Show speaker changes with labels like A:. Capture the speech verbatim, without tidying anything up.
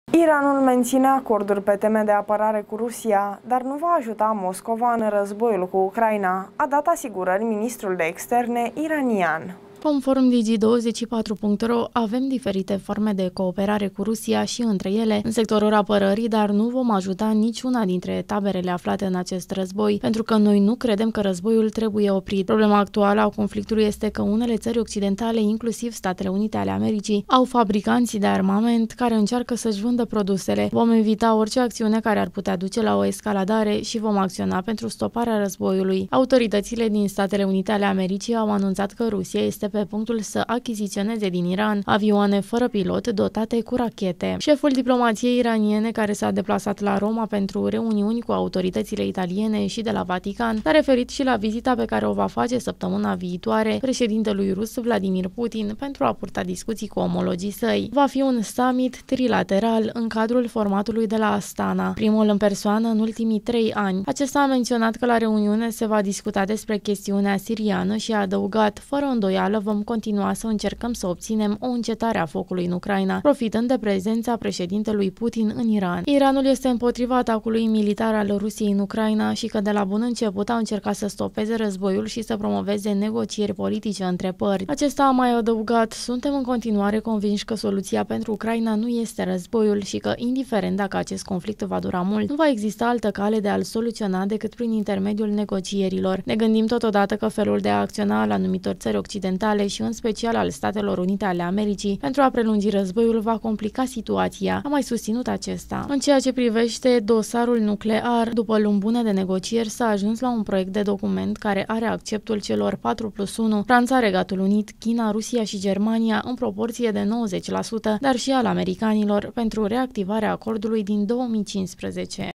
A: Iranul menține acorduri pe teme de apărare cu Rusia, dar nu va ajuta Moscova în războiul cu Ucraina, a dat asigurări ministrul de externe iranian.
B: Conform Digi douăzeci și patru punct ro, avem diferite forme de cooperare cu Rusia și între ele în sectorul apărării, dar nu vom ajuta niciuna dintre taberele aflate în acest război, pentru că noi nu credem că războiul trebuie oprit. Problema actuală a conflictului este că unele țări occidentale, inclusiv Statele Unite ale Americii, au fabricanți de armament care încearcă să-și vândă produsele. Vom evita orice acțiune care ar putea duce la o escaladare și vom acționa pentru stoparea războiului. Autoritățile din Statele Unite ale Americii au anunțat că Rusia este pe punctul să achiziționeze din Iran avioane fără pilot dotate cu rachete. Șeful diplomației iraniene, care s-a deplasat la Roma pentru reuniuni cu autoritățile italiene și de la Vatican, s-a referit și la vizita pe care o va face săptămâna viitoare președintelui rus Vladimir Putin pentru a purta discuții cu omologii săi. Va fi un summit trilateral în cadrul formatului de la Astana, primul în persoană în ultimii trei ani. Acesta a menționat că la reuniune se va discuta despre chestiunea siriană și a adăugat: fără îndoială vom continua să încercăm să obținem o încetare a focului în Ucraina, profitând de prezența președintelui Putin în Iran. Iranul este împotriva atacului militar al Rusiei în Ucraina și că de la bun început a încercat să stopeze războiul și să promoveze negocieri politice între părți. Acesta a mai adăugat: suntem în continuare convinși că soluția pentru Ucraina nu este războiul și că, indiferent dacă acest conflict va dura mult, nu va exista altă cale de a-l soluționa decât prin intermediul negocierilor. Ne gândim totodată că felul de a acționa al anumitor țări occidentale și în special al Statelor Unite ale Americii pentru a prelungi războiul va complica situația, a mai susținut acesta. În ceea ce privește dosarul nuclear, după luni bune de negocieri s-a ajuns la un proiect de document care are acceptul celor patru plus unu, Franța, Regatul Unit, China, Rusia și Germania în proporție de nouăzeci la sută, dar și al americanilor pentru reactivarea acordului din două mii cincisprezece.